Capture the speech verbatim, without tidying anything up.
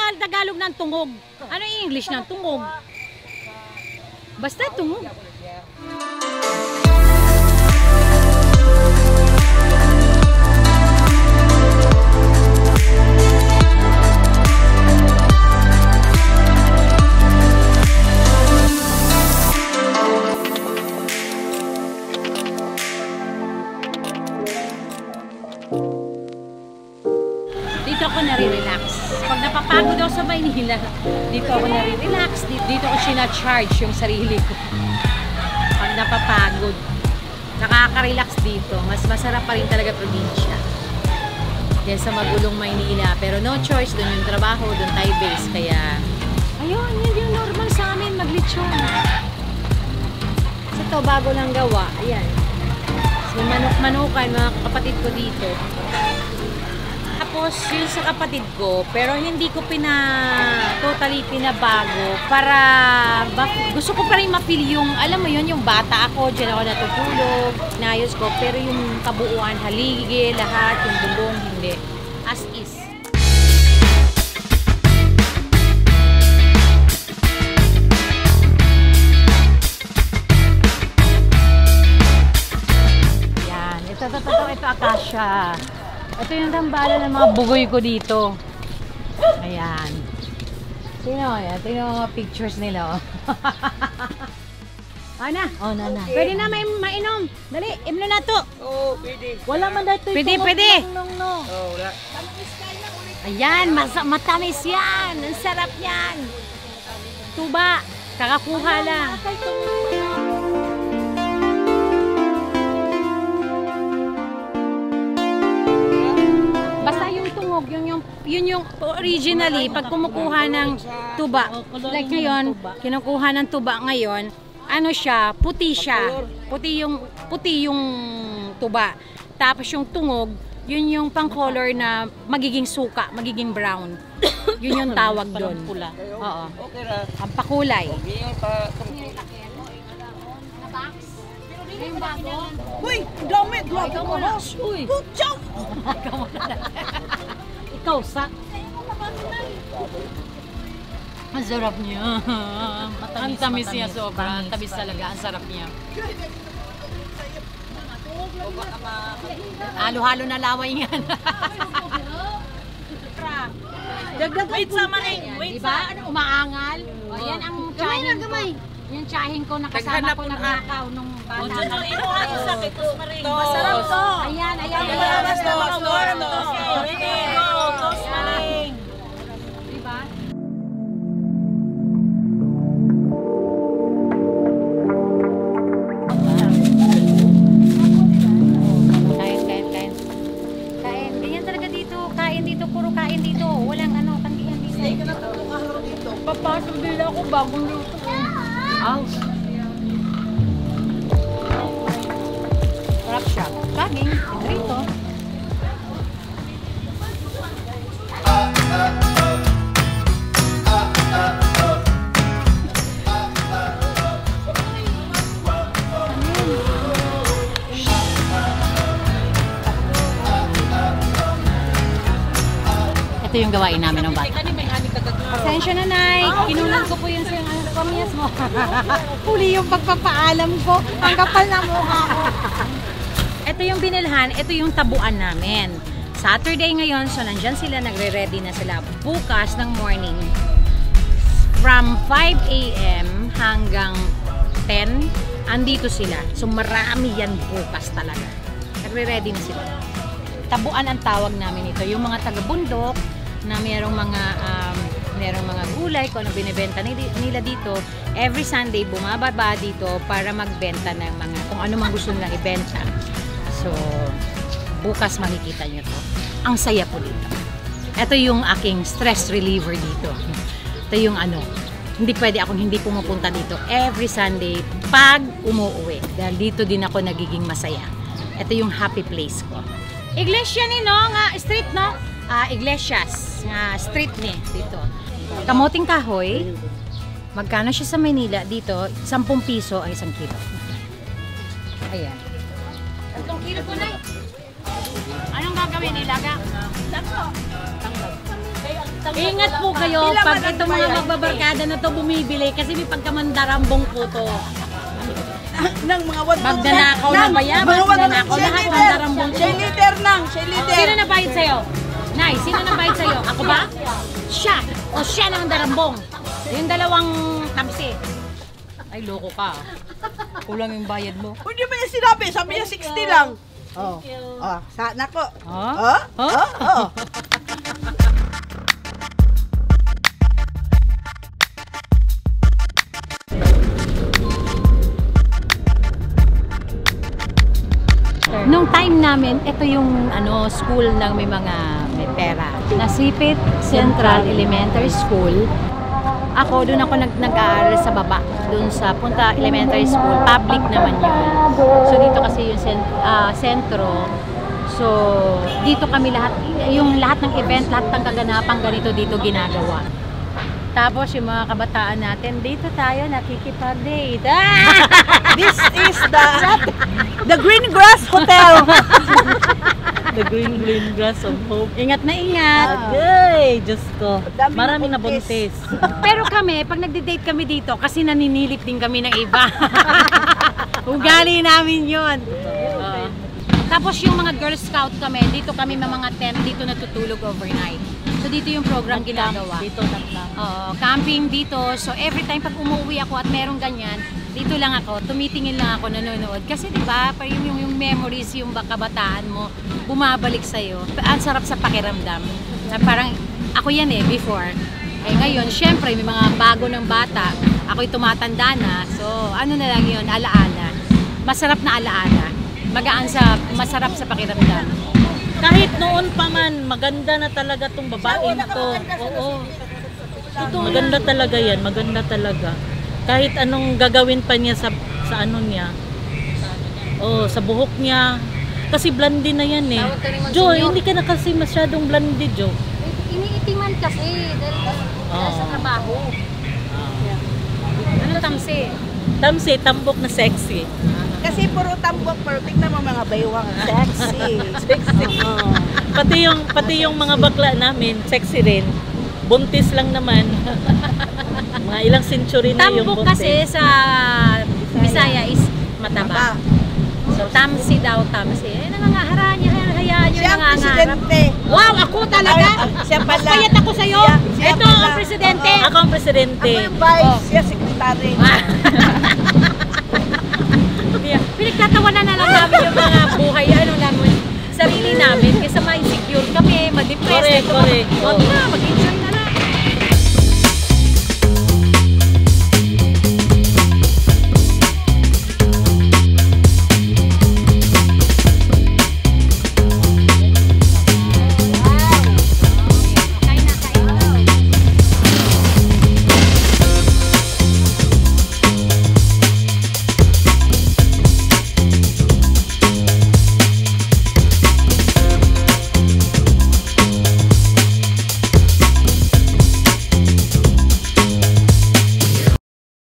Tagalog ng tungog? Ano yung English ng tungog? Basta tungog. Dito ako nare-relax. Pag napapagod ako sa Maynila, dito ako nare-relax. Dito ako sinacharge yung sarili ko. Pag napapagod, nakaka-relax dito. Mas masarap pa rin talaga probinsya. Yan sa magulong Maynila. Pero no choice, doon yung trabaho, doon tayo base. Kaya, ayun, yun yung normal sa amin, maglitsyon. Kasi ito, bago lang gawa. Ayan. So, manok-manukan, mga kapatid ko dito. Tapos, yun sa kapatid ko, pero hindi ko pina, totally pinabago para, gusto ko pa rin ma-feel yung, alam mo yun, yung bata ako, dyan ako natutulog, naayos ko, pero yung kabuuan, haligi, lahat, yung bulong, hindi. As is. Yan, ito, ito, ito, ito, akasya. Ito yung tambalan ng mga bugoy ko dito. Ayan. Sino? Ayan. Ito yung mga pictures nila. Oh, na. Oh, na, na. Pwede na may mainom. Dali, imno na to. Oo, oh, pwede. Wala man dito. Pwede, pwede. No, no. Oh, wala. Ayan, mas matamis yan. Ang sarap yan. Tuba. Kakakuha lang. Basta yung tungog, yun yung, yun yung originally, pag kumukuha ng tuba, like ngayon, kinukuha ng tuba ngayon, ano siya, puti siya. Puti yung, puti yung tuba. Tapos yung tungog, yun yung pang-color na magiging suka, magiging brown. Yun yung tawag doon. Oo. Ang pakulay. Yung bago? Uy, dami, grabe mo na. Uy, chow! Ikaw, sa? Ang sarap niya. Ang tamis niya sobra. Ang tamis talaga. Ang sarap niya. Halo-halo na laway yan. Dagdag wait sa maning. Wait diba? Ano, umaangal? O, yan ang tsahin ko. Yung tsahin ko nakasama ko na nakaw nung bata. Masarap to. Ayan, ayan. Mas to, mas to. Diba? Kain, kain, kain. Kain. Ganyan talaga dito. Kain dito. Puro kain dito. Walang ano, tanggihan dito. Hindi ka na tatong araw dito. Papasok din ako bagong luto. Ouch. Sarap siya. Saging. Rito. Ito yung gawain namin ng bata. Pasensya na, Nay. Kinunan ko po yun sa yung pamiyas mo. Huli yung pagpapaalam ko. Ang kapal na mukha ko. Ito yung binilhan. Ito yung tabuan namin. Saturday ngayon. So, nandyan sila. Nagre-ready na sila. Bukas ng morning. From five A M hanggang ten. Andito sila. So, marami yan bukas talaga. Nagre-ready na sila. Tabuan ang tawag namin ito. Yung mga taga-bundok na mayroong mga um, mayroong mga gulay kung ano binibenta nila dito, every Sunday bumababa dito para magbenta ng mga kung ano mang gusto nilang ibenta. So, bukas makikita nyo to. Ang saya po dito. Ito yung aking stress reliever dito. Ito yung ano, hindi pwede akong hindi pumupunta dito every Sunday pag umuwi. Dahil dito din ako nagiging masaya. Ito yung happy place ko. Iglesia ni no, nga street no? Ah, Iglesias, nga street ni dito. Kamoting kahoy. Magkano siya sa Maynila dito? sampung piso ang isang kilo. Ayan. Tatlong kilo po na. Anong gagawin? Ilaga? Tango. Tango. Ingat po kayo Ilan pag man ang itong mga bayad? magbabarkada na to bumibili kasi may pagkamandarambong po to. Ng mga one Magnanakaw na ba yan? Mga one Magnanakaw lahat ng darambong Siya po. leader nang, siya leader. Sino na bayad sa'yo? Nay, sino na bayad sa'yo? Ako ba? Siya! O siya ng darambong. Yung dalawang tamsi. Ay, loko ka. Kulang yung bayad mo. Hindi ba niya sinabi? Sabi niya sixty lang. Oh. Oh, sana ko. Huh? Oh? Huh? Oh? Oh. Nung time namin, ito yung ano school ng may mga may pera. Nasipit Central Elementary School. Ako, doon ako nag nag-aaral sa baba. Doon sa Punta Elementary School. Public naman yun. So dito kasi yung cent uh, sentro. So dito kami lahat, yung lahat ng event, lahat ng kaganapang ganito dito ginagawa. Tapos yung mga kabataan natin, dito tayo nakikipag-date. Ah! This is the the Green Grass Hotel. The green green grass of hope. Ingat na ingat. Ay, Diyos ko. Dami Maraming nabuntis. nabuntis. Pero kami, pag nagde-date kami dito, kasi naninilip din kami ng iba. Ugali namin yun. Oo. Tapos yung mga Girl Scout kami, dito kami may mga tent, dito natutulog overnight. So dito yung program ginagawa. Dito lang. Oo, camping dito. So every time pag umuwi ako at merong ganyan, dito lang ako, tumitingin lang ako, nanonood. Kasi di ba, yung, yung, yung memories, yung kabataan mo, bumabalik sa'yo. Ang sarap sa pakiramdam. Na parang, ako yan eh, before. Eh ngayon, syempre, may mga bago ng bata. Ako'y tumatanda na. So, ano na lang yun, alaala. Masarap na alaala. Magaan sa, masarap sa pakiramdam. Kahit noon pa man, maganda na talaga tong babaeng to. Oo. Ito, maganda talaga yan, maganda talaga. Kahit anong gagawin pa niya sa sa ano niya. Oh, sa buhok niya. Kasi blondie na yan eh. Tawag ka rin Jo, Monsignor. hindi ka na kasi masyadong blondie, Jo. Iniitiman kasi dahil, dahil sa Oo. trabaho. Ano tamsi? Tamsi, tambok na sexy. Kasi puro tambok, pero tignan mo mga baywang. Sexy. Sexy. Oh. Pati yung pati yung mga bakla namin, sexy rin. Buntis lang naman. Mga ilang century na yung Tambok buntis. kasi sa Bisaya is mataba. So tamsi daw tamsi. Eh nangangaharaan niya, hayaan niyo Siya ang nangangarap. presidente. Wow, ako talaga? Ay, siya Mas pala. payat ako sa'yo. Siya- siya Ito pala. ang presidente. Oo. Ako ang presidente. Ako yung vice, Oh. siya secretary. Pinagtatawanan na lang namin yung mga buhay, ano namin, sarili namin, kasi ma-insecure kami, ma-depress. Correct, Ito, correct. Huwag na, mag